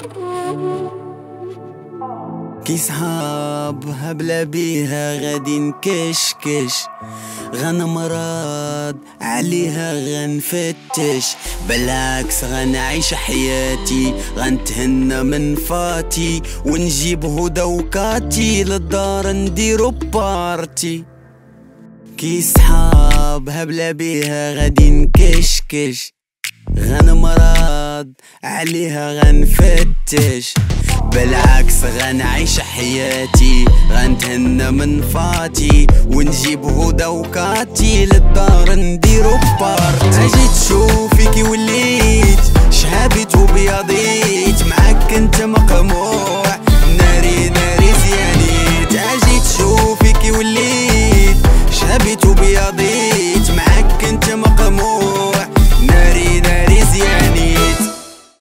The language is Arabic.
كي صحاب هبلا بيها غادي نكشكش، غنمرض عليها غنفتش، بالعكس غنعيش حياتي، غنتهنى من فاتي، ونجيب هدى وكاتي للدار نديرو بارتي. كي صحاب هبلا بيها غادي نكشكش، غنمرض عليها غنفتش، بالعكس غنعيش حياتي، غنتهنى من فاتي، ونجيب هدى وكاتي للدار نديرو بارتي. اجيت تشوفي كي وليت شهابيت وبياضيت،